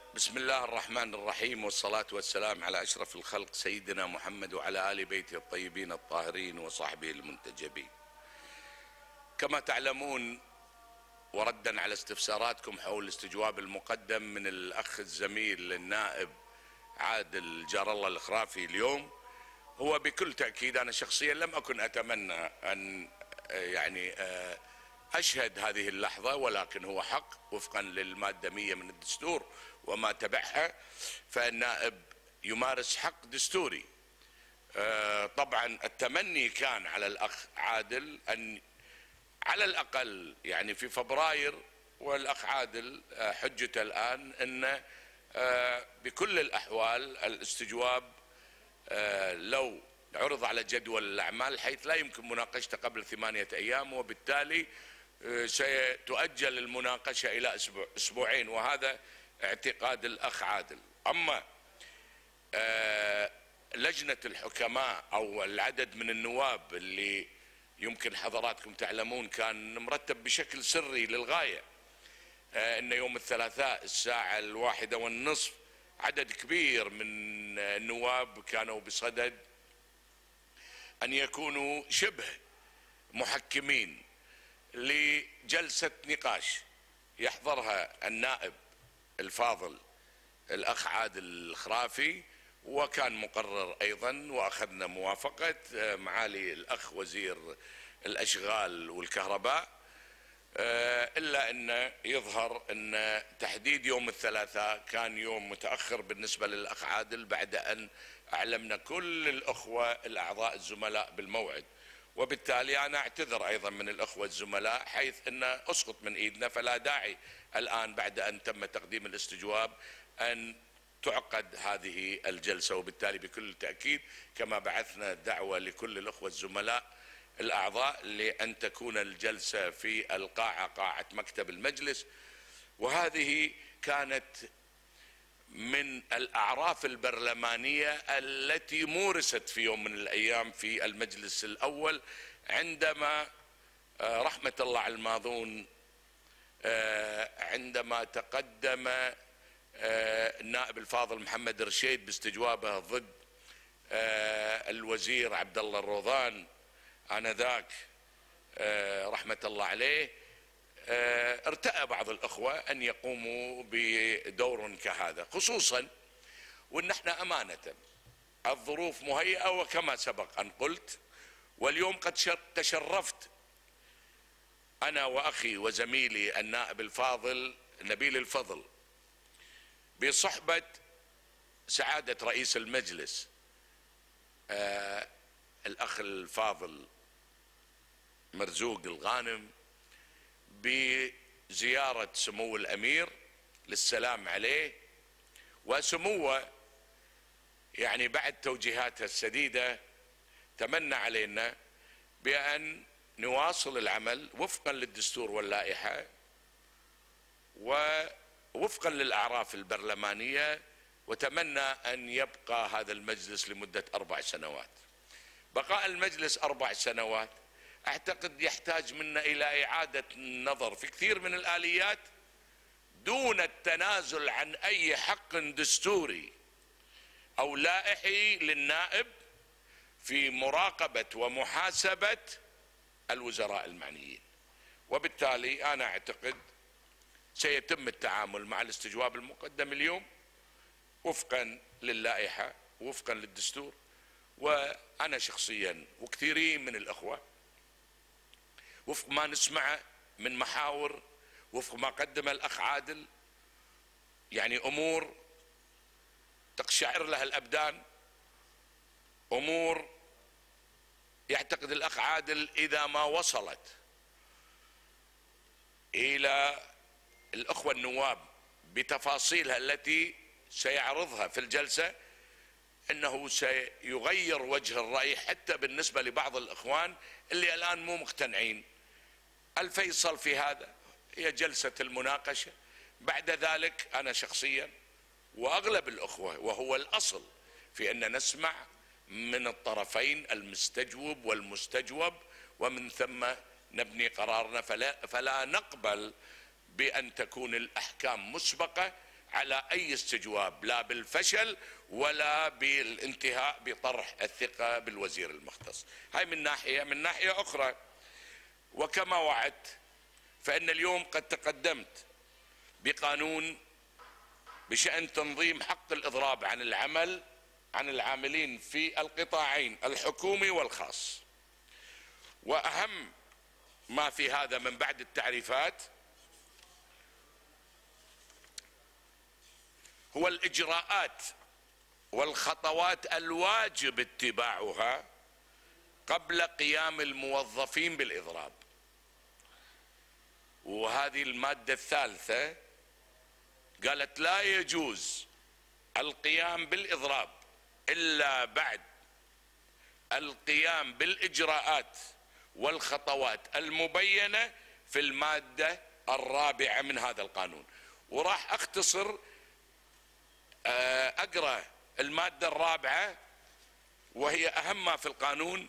بسم الله الرحمن الرحيم، والصلاة والسلام على أشرف الخلق سيدنا محمد وعلى آل بيته الطيبين الطاهرين وصحبه المنتجبين. كما تعلمون، وردا على استفساراتكم حول الاستجواب المقدم من الأخ الزميل النائب عادل جار الله الخرافي اليوم، هو بكل تأكيد أنا شخصيا لم أكن أتمنى أن أشهد هذه اللحظة، ولكن هو حق وفقا للمادة 100 من الدستور وما تبعها، فالنائب يمارس حق دستوري. طبعا التمني كان على الأخ عادل أن على الأقل في فبراير، والأخ عادل حجته الآن أن بكل الأحوال الاستجواب لو عرض على جدول الأعمال حيث لا يمكن مناقشته قبل 8 أيام، وبالتالي ستؤجل المناقشة إلى أسبوعين، وهذا اعتقاد الأخ عادل. أما لجنة الحكماء أو العدد من النواب اللي يمكن حضراتكم تعلمون كان مرتب بشكل سري للغاية، أن يوم الثلاثاء الساعة 1:30 عدد كبير من النواب كانوا بصدد أن يكونوا شبه محكمين لجلسة نقاش يحضرها النائب الفاضل الأخ عادل الخرافي، وكان مقرر أيضا وأخذنا موافقة معالي الأخ وزير الأشغال والكهرباء، إلا أن يظهر أن تحديد يوم الثلاثاء كان يوم متأخر بالنسبة للأخ عادل بعد أن أعلمنا كل الأخوة الأعضاء الزملاء بالموعد، وبالتالي أنا أعتذر أيضا من الأخوة الزملاء حيث أن أسقط من إيدنا، فلا داعي الآن بعد أن تم تقديم الاستجواب أن تعقد هذه الجلسة، وبالتالي بكل تأكيد كما بعثنا دعوة لكل الأخوة الزملاء الأعضاء لأن تكون الجلسة في القاعة، قاعة مكتب المجلس. وهذه كانت من الأعراف البرلمانية التي مورست في يوم من الأيام في المجلس الأول، عندما رحمة الله على الماضون عندما تقدم النائب الفاضل محمد رشيد باستجوابه ضد الوزير عبد الله الروضان آنذاك رحمة الله عليه، ارتأى بعض الأخوة أن يقوموا بدور كهذا، خصوصا وأن احنا أمانة الظروف مهيئة، وكما سبق أن قلت واليوم قد تشرفت أنا وأخي وزميلي النائب الفاضل نبيل الفضل بصحبة سعادة رئيس المجلس الأخ الفاضل مرزوق الغانم بزيارة سمو الأمير للسلام عليه، وسموه بعد توجيهاته السديدة تمنى علينا بأن نواصل العمل وفقا للدستور واللائحة ووفقا للأعراف البرلمانية، وتمنى أن يبقى هذا المجلس لمدة 4 سنوات. بقاء المجلس 4 سنوات أعتقد يحتاج منا إلى إعادة النظر في كثير من الآليات دون التنازل عن أي حق دستوري أو لائحي للنائب في مراقبة ومحاسبة الوزراء المعنيين. وبالتالي أنا أعتقد سيتم التعامل مع الاستجواب المقدم اليوم وفقا للائحة وفقا للدستور، وأنا شخصيا وكثيرين من الأخوة وفق ما نسمع من محاور، وفق ما قدم الأخ عادل، أمور تقشعر لها الأبدان، أمور يعتقد الأخ عادل إذا ما وصلت إلى الأخوة النواب بتفاصيلها التي سيعرضها في الجلسة أنه سيغير وجه الرأي حتى بالنسبة لبعض الإخوان اللي الآن مو مقتنعين. الفيصل في هذا هي جلسة المناقشة، بعد ذلك أنا شخصيا وأغلب الأخوة وهو الأصل في أن نسمع من الطرفين المستجوب والمستجوب، ومن ثم نبني قرارنا، فلا نقبل بأن تكون الأحكام مسبقة على أي استجواب، لا بالفشل ولا بالانتهاء بطرح الثقة بالوزير المختص. هاي من ناحية. من ناحية أخرى، وكما وعدت، فإن اليوم قد تقدمت بقانون بشأن تنظيم حق الإضراب عن العاملين في القطاعين الحكومي والخاص. وأهم ما في هذا من بعد التعريفات هو الإجراءات والخطوات الواجب اتباعها قبل قيام الموظفين بالإضراب. وهذه المادة الثالثة قالت لا يجوز القيام بالإضراب إلا بعد القيام بالإجراءات والخطوات المبينة في المادة الرابعة من هذا القانون. وراح أختصر أقرأ المادة الرابعة وهي أهم ما في القانون.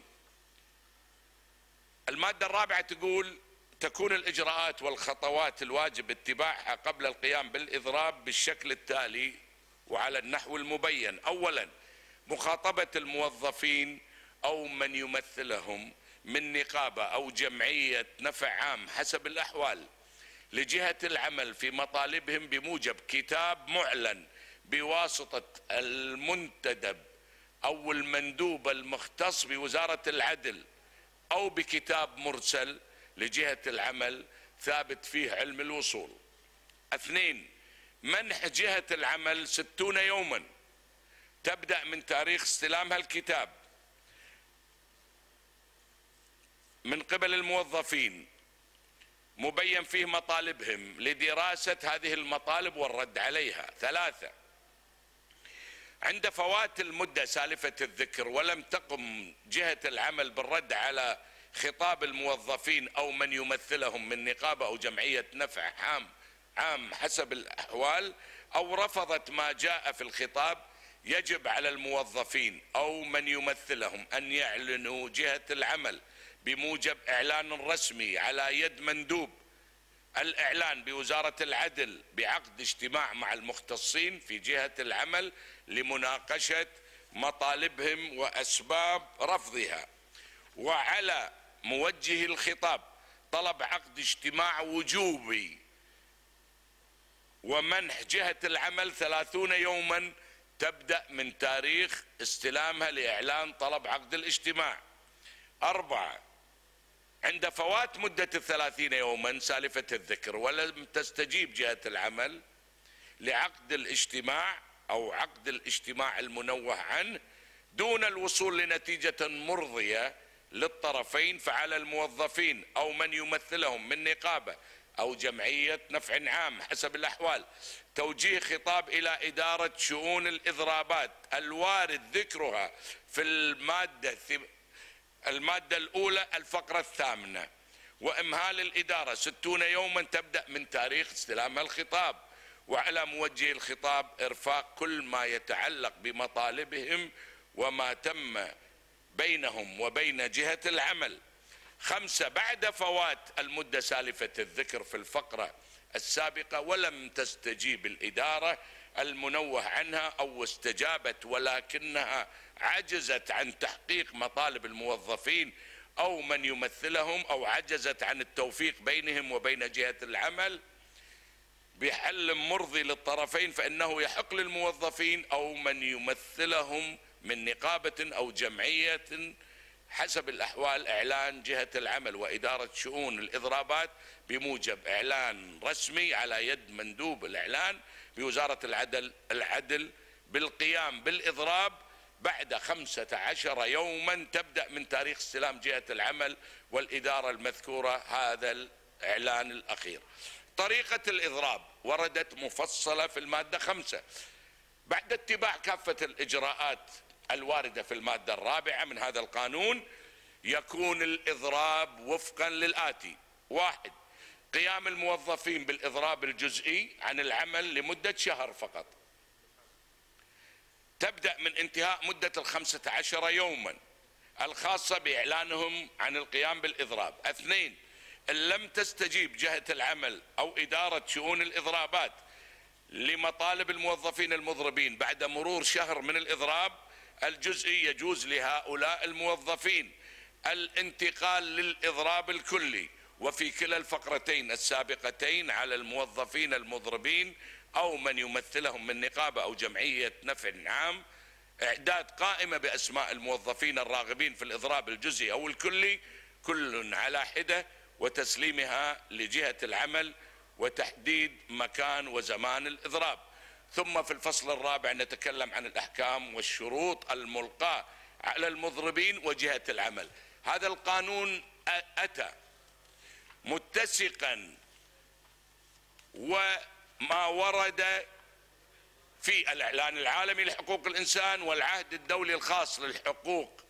المادة الرابعة تقول: تكون الإجراءات والخطوات الواجب اتباعها قبل القيام بالإضراب بالشكل التالي وعلى النحو المبين. أولا، مخاطبة الموظفين أو من يمثلهم من نقابة أو جمعية نفع عام حسب الأحوال لجهة العمل في مطالبهم بموجب كتاب معلن بواسطة المنتدب أو المندوب المختص بوزارة العدل، أو بكتاب مرسل لجهة العمل ثابت فيه علم الوصول. اثنين، منح جهة العمل 60 يوما تبدأ من تاريخ استلامها الكتاب من قبل الموظفين مبين فيه مطالبهم لدراسة هذه المطالب والرد عليها. ثلاثة، عند فوات المدة سالفة الذكر ولم تقم جهة العمل بالرد على خطاب الموظفين أو من يمثلهم من نقابة أو جمعية نفع عام حسب الأحوال، أو رفضت ما جاء في الخطاب، يجب على الموظفين أو من يمثلهم أن يعلنوا جهة العمل بموجب إعلان رسمي على يد مندوب الإعلان بوزارة العدل بعقد اجتماع مع المختصين في جهة العمل لمناقشة مطالبهم وأسباب رفضها. وعلى موجه الخطاب طلب عقد اجتماع وجوبي ومنح جهة العمل 30 يوما تبدأ من تاريخ استلامها لإعلان طلب عقد الاجتماع. أربعة، عند فوات مدة 30 يوما سالفة الذكر ولم تستجيب جهة العمل لعقد الاجتماع أو عقد الاجتماع المنوه عنه دون الوصول لنتيجة مرضية للطرفين، فعلى الموظفين أو من يمثلهم من نقابة أو جمعية نفع عام حسب الأحوال توجيه خطاب إلى إدارة شؤون الإضرابات الوارد ذكرها في المادة الأولى الفقرة الثامنة، وإمهال الإدارة 60 يوما تبدأ من تاريخ استلامها الخطاب. وعلى موجه الخطاب إرفاق كل ما يتعلق بمطالبهم وما تم بينهم وبين جهة العمل. خمسة، بعد فوات المدة سالفة الذكر في الفقرة السابقة ولم تستجيب الإدارة المنوه عنها أو استجابت ولكنها عجزت عن تحقيق مطالب الموظفين أو من يمثلهم أو عجزت عن التوفيق بينهم وبين جهة العمل بحل مرضي للطرفين، فإنه يحق للموظفين أو من يمثلهم من نقابة أو جمعية حسب الأحوال إعلان جهة العمل وإدارة شؤون الإضرابات بموجب إعلان رسمي على يد مندوب الإعلان بوزارة العدل بالقيام بالإضراب بعد 15 يوما تبدأ من تاريخ استلام جهة العمل والإدارة المذكورة هذا الإعلان الأخير. طريقة الإضراب وردت مفصلة في المادة 5. بعد اتباع كافة الإجراءات الواردة في المادة الرابعة من هذا القانون يكون الإضراب وفقا للآتي: 1. قيام الموظفين بالإضراب الجزئي عن العمل لمدة شهر فقط تبدأ من انتهاء مدة 15 يوما الخاصة بإعلانهم عن القيام بالإضراب. 2. إن لم تستجيب جهة العمل أو إدارة شؤون الإضرابات لمطالب الموظفين المضربين بعد مرور شهر من الإضراب الجزئي، يجوز لهؤلاء الموظفين الانتقال للإضراب الكلي، وفي كلا الفقرتين السابقتين على الموظفين المضربين أو من يمثلهم من نقابة أو جمعية نفع عام إعداد قائمة بأسماء الموظفين الراغبين في الإضراب الجزئي أو الكلي كل على حدة، وتسليمها لجهة العمل وتحديد مكان وزمان الإضراب. ثم في الفصل الرابع نتكلم عن الأحكام والشروط الملقاة على المضربين وجهة العمل. هذا القانون أتى متسقا وما ورد في الإعلان العالمي لحقوق الإنسان والعهد الدولي الخاص للحقوق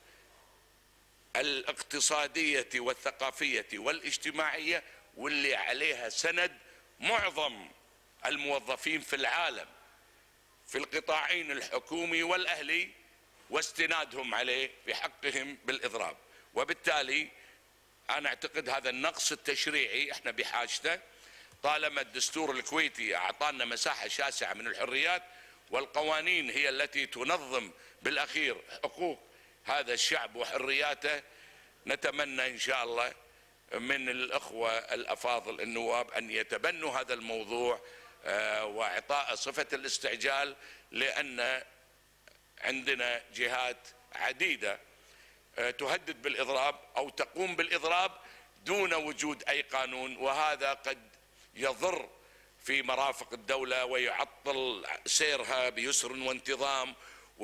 الاقتصادية والثقافية والاجتماعية، واللي عليها سند معظم الموظفين في العالم في القطاعين الحكومي والأهلي واستنادهم عليه في حقهم بالإضراب. وبالتالي أنا أعتقد هذا النقص التشريعي احنا بحاجته، طالما الدستور الكويتي أعطانا مساحة شاسعة من الحريات، والقوانين هي التي تنظم بالأخير حقوق هذا الشعب وحرياته. نتمنى إن شاء الله من الأخوة الأفاضل النواب أن يتبنوا هذا الموضوع وإعطاء صفة الاستعجال، لأن عندنا جهات عديدة تهدد بالإضراب أو تقوم بالإضراب دون وجود أي قانون، وهذا قد يضر في مرافق الدولة ويعطل سيرها بيسر وانتظام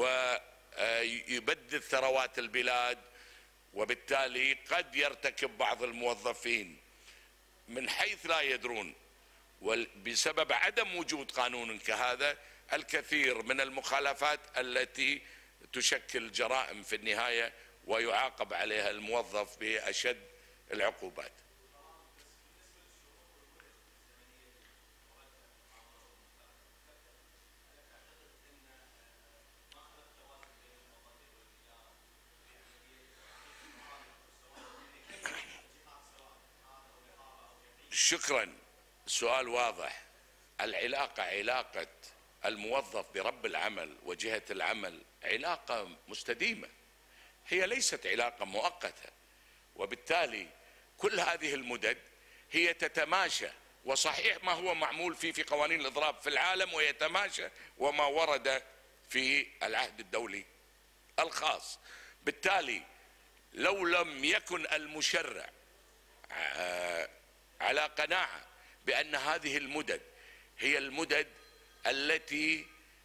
ويبدد ثروات البلاد، وبالتالي قد يرتكب بعض الموظفين من حيث لا يدرون بسبب عدم وجود قانون كهذا الكثير من المخالفات التي تشكل جرائم في النهاية ويعاقب عليها الموظف بأشد العقوبات. شكرا، السؤال واضح. العلاقة علاقة الموظف برب العمل وجهة العمل علاقة مستديمة، هي ليست علاقة مؤقتة، وبالتالي كل هذه المدد هي تتماشى، وصحيح ما هو معمول في قوانين الإضراب في العالم ويتماشى وما ورد في العهد الدولي الخاص. بالتالي لو لم يكن المشرع على قناعة بأن هذه المدد هي المدد التي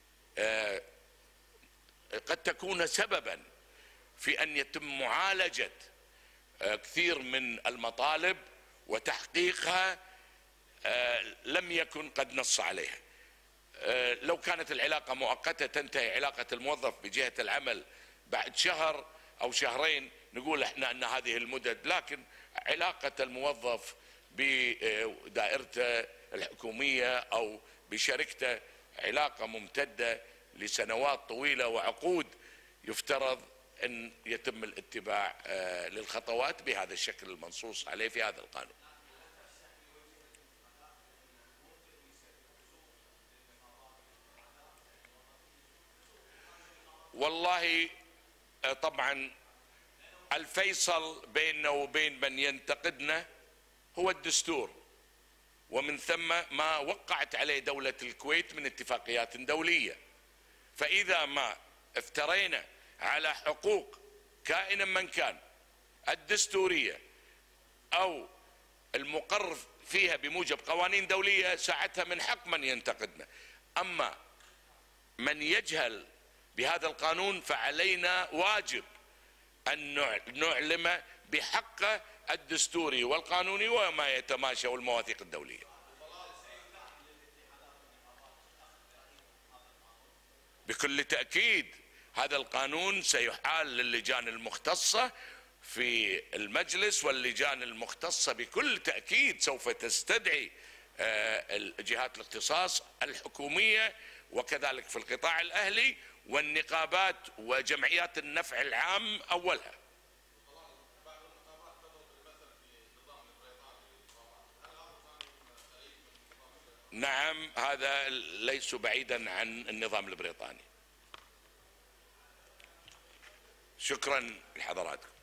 قد تكون سببا في أن يتم معالجة كثير من المطالب وتحقيقها، لم يكن قد نص عليها. لو كانت العلاقة مؤقتة تنتهي علاقة الموظف بجهة العمل بعد شهر أو شهرين نقول احنا أن هذه المدد، لكن علاقة الموظف بدائرته الحكومية أو بشركته علاقة ممتدة لسنوات طويلة وعقود، يفترض أن يتم الاتباع للخطوات بهذا الشكل المنصوص عليه في هذا القانون. والله طبعا الفيصل بيننا وبين من ينتقدنا هو الدستور، ومن ثم ما وقعت عليه دولة الكويت من اتفاقيات دولية. فإذا ما افترينا على حقوق كائنا من كان الدستورية أو المقرر فيها بموجب قوانين دولية، ساعتها من حق من ينتقدنا. أما من يجهل بهذا القانون فعلينا واجب أن نعلم بحقه الدستوري والقانوني وما يتماشى والمواثيق الدولية. بكل تأكيد هذا القانون سيحال للجان المختصة في المجلس، واللجان المختصة بكل تأكيد سوف تستدعي جهات الاختصاص الحكومية وكذلك في القطاع الأهلي والنقابات وجمعيات النفع العام أولها. نعم، هذا ليس بعيدا عن النظام البريطاني. شكرا لحضراتكم.